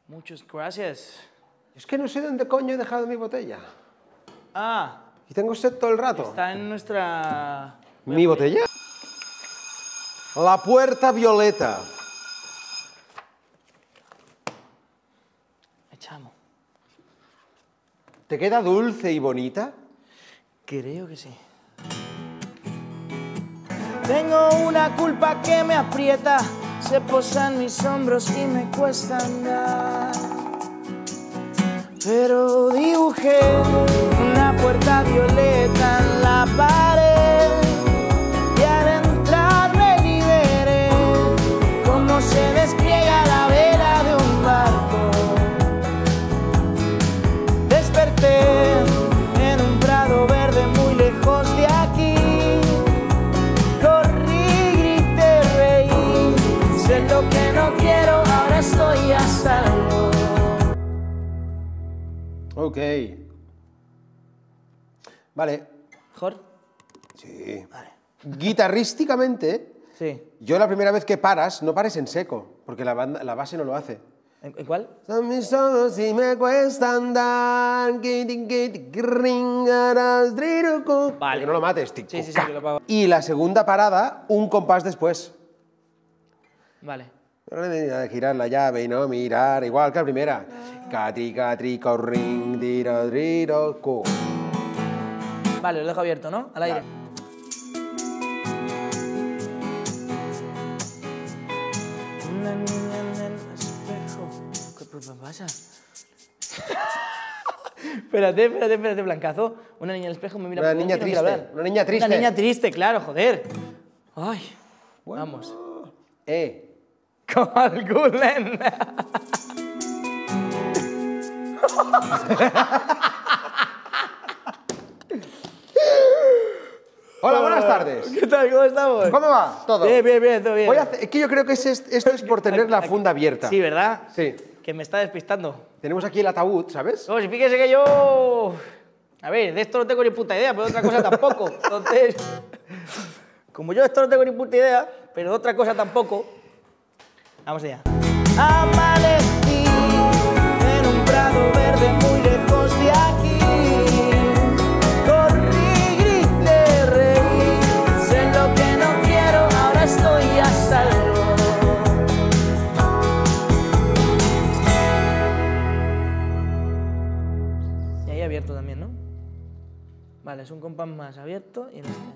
Muchas gracias. Es que no sé dónde coño he dejado mi botella. Ah. Y tengo sed todo el rato. Está en nuestra... ¿Mi botella? La puerta violeta. Echamos. ¿Te queda dulce y bonita? Creo que sí. Tengo una culpa que me aprieta, se posa en mis hombros y me cuesta andar. Pero dibujé una puerta violeta en la pared y al entrar me liberé, como se despliega la vela de un barco. Desperté en un prado verde muy lejos de aquí. Corrí, grité, reí, sé lo que no quiero, ahora estoy a salvo. Ok. Vale. ¿Mejor? Sí. Vale. Guitarrísticamente, Sí. yo la primera vez que paras, no pares en seco, porque la base no lo hace. ¿En cuál? Son mis ojos y me cuesta andar. Vale. Que no lo mates. Sí, sí, sí, que lo pago. Y la segunda parada, un compás después. Vale. Girar la llave y no mirar, igual que la primera. Catri, catri, corring, tiro, tiro, cu. Vale, lo dejo abierto, ¿no? Al aire. Una niña en el espejo. ¿Qué pasa? Espérate, Blancazo. Una niña en el espejo me mira Una por niña dentro y no quiere triste, hablar. una niña triste. Una niña triste, claro, joder. Ay, vamos. Como el Gulen. Hola, buenas tardes. ¿Qué tal? ¿Cómo estamos? ¿Cómo va? Todo. Bien, todo bien. Es que yo creo que esto es por tener la funda abierta. Sí, ¿verdad? Sí. Que me está despistando. Tenemos aquí el ataúd, ¿sabes? No, si fíjese que yo... A ver, de esto no tengo ni puta idea, pero de otra cosa tampoco. Entonces, como yo de esto no tengo ni puta idea, pero de otra cosa tampoco, vamos allá. Amanecí en un prado verde muy lejos de aquí. Corrí, grité, reí, sé lo que no quiero, ahora estoy a salvo. Y ahí abierto también, ¿no? Vale, es un compás más abierto y en este.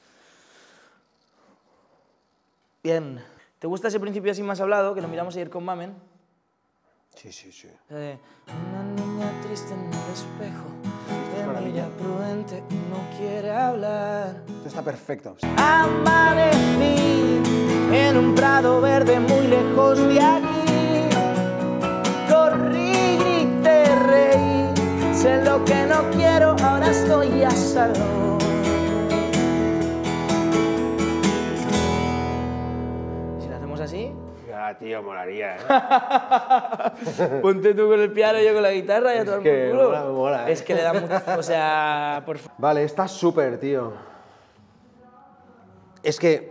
Bien. ¿Te gusta ese principio así más hablado, que lo miramos ayer con Mamen? Sí, sí, sí. Una niña triste en el espejo, que mira prudente y no quiere hablar. Esto está perfecto. Amanecí en un prado verde muy lejos de aquí. Corrí, grité, reí, sé lo que no quiero, ahora estoy a salvo. Si lo hacemos así... Ya, tío, molaría, ¿eh? Ponte tú con el piano y yo con la guitarra y a todo el que culo. mola, ¿eh? Es que le da mucho... O sea, por favor. Vale, está súper, tío. Es que...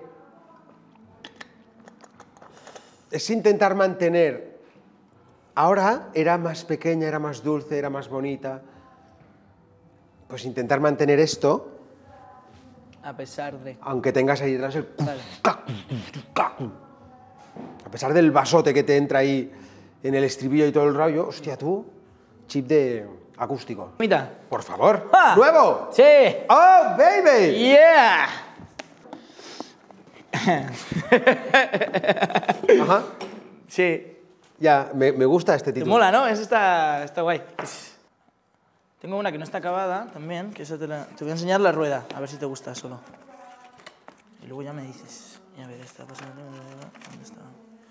Es intentar mantener... Ahora era más pequeña, era más dulce, era más bonita. Pues intentar mantener esto, A pesar de... aunque tengas ahí detrás el... Vale. A pesar del basote que te entra ahí en el estribillo y todo el rollo, hostia, tú, chip de acústico. Mira. Por favor. ¡Ah! ¡Nuevo! ¡Sí! ¡Oh, baby! ¡Yeah! Ajá. Sí. Ya, me gusta este Te título. mola, ¿no? Ese está guay. Tengo una que no está acabada también, que esa te voy a enseñar la rueda, a ver si te gusta solo. Y luego ya me dices. Y a ver, esta pasando... ¿Dónde está?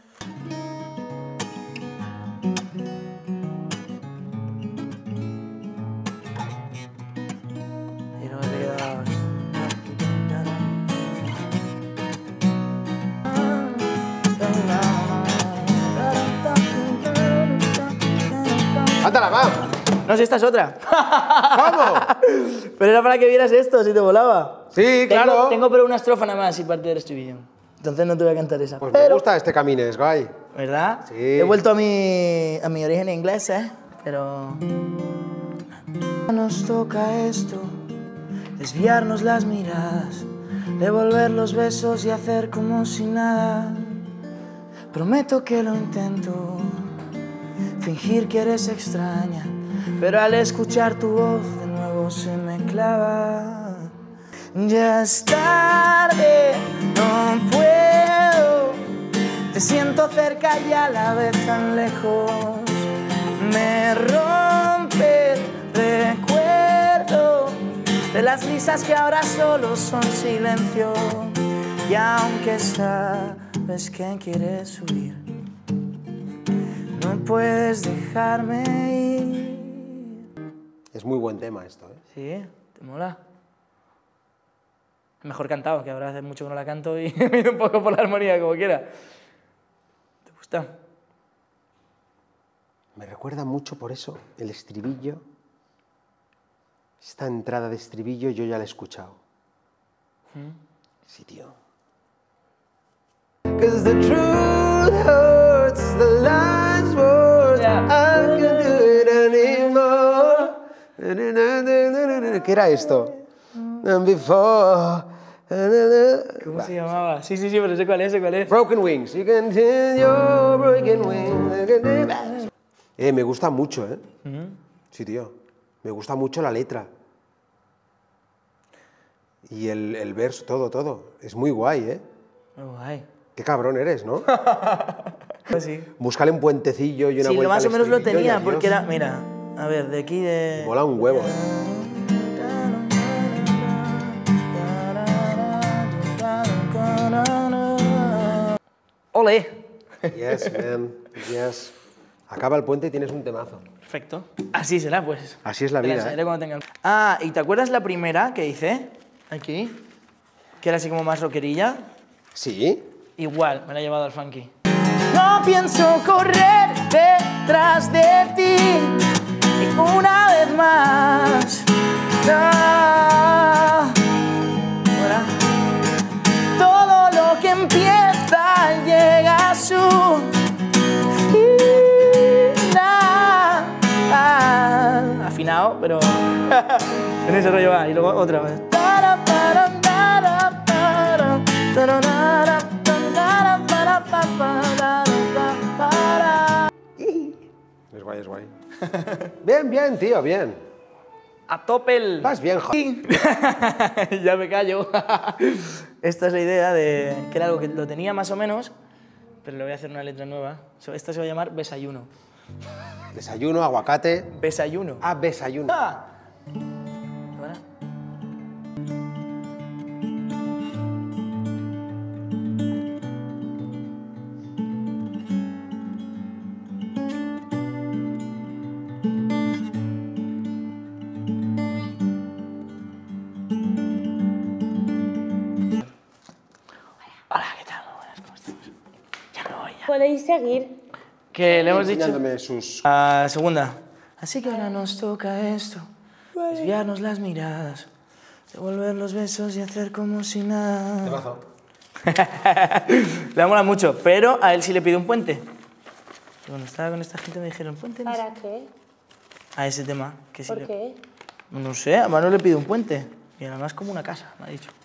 Y no me queda... ¡Ándala, va! No, si esta es otra. ¿Cómo? Pero era para que vieras esto, si te volaba. Sí, claro. Tengo pero una estrofa nada más y parte del estribillo. Entonces no te voy a cantar esa. Pues me gusta este camino, es guay. ¿Verdad? Sí. He vuelto a mi origen inglés, pero... Nos toca esto, desviarnos las miradas, devolver los besos y hacer como si nada. Prometo que lo intento, fingir que eres extraña, pero al escuchar tu voz de nuevo se me clava. Ya es tarde, no puedo, te siento cerca y a la vez tan lejos. Me rompe el recuerdo de las risas que ahora solo son silencio. Y aunque sabes que quieres huir, no puedes dejarme ir. Es muy buen tema esto, ¿eh? Sí, ¿te mola? Mejor cantado, que ahora hace mucho que no la canto y me he ido un poco por la armonía, como quiera. ¿Te gusta? Me recuerda mucho por eso el estribillo. Esta entrada de estribillo yo ya la he escuchado. Sí, tío. 'Cause the truth hurts, the lies worse, Yeah. I can't do it anymore. ¿Qué era esto? And before. ¿Cómo se llamaba? Sí, pero sé cuál es, Broken Wings. You can tell your broken wings. Me gusta mucho, ¿eh? Sí, tío. Me gusta mucho la letra. Y el verso, todo. Es muy guay, ¿eh? Muy guay. Qué cabrón eres, ¿no? Pues sí. Búscale un puentecillo y una Sí, vuelta más o al menos lo estribillo y tenía, adiós. porque era... Mira, a ver, de aquí de... Mola un huevo, ¿eh? ¡Ole! Yes, man. Yes. Acaba el puente y tienes un temazo. Perfecto. Así será, pues. Así es la Te la vida, enseñaré ¿eh? cuando tenga... Ah, ¿y te acuerdas la primera que hice? Aquí. Que era así como más rockerilla. Sí. Igual, me la he llevado al funky. No pienso correr detrás de ti y una vez más. No. Ahora. Todo lo que empieza llega a su final. Afinado, pero en ese rollo va. Y luego otra vez. Es guay. Bien, tío, bien. A tope el... Vas bien, joder. Ya me callo. Esta es la idea de que era algo que lo tenía más o menos, pero le voy a hacer una letra nueva. Esta se va a llamar Besayuno. Desayuno, aguacate. Besayuno. Ah, desayuno. Ah. Ahora. Hola, ¿qué tal? Muy buenas, ¿cómo estamos? Ya me voy, ya. Podéis seguir. Que le hemos dicho... Enseñándome sus... Segunda. Así que ahora nos toca esto, desviarnos las miradas, devolver los besos y hacer como si nada. Temazo. Le mola mucho, pero a él sí le pide un puente. Y cuando estaba con esta gente me dijeron, puente. ¿Para qué? A ese tema. Que sí ¿Por qué? No sé, a Manu le pide un puente. Y además como una casa, me ha dicho.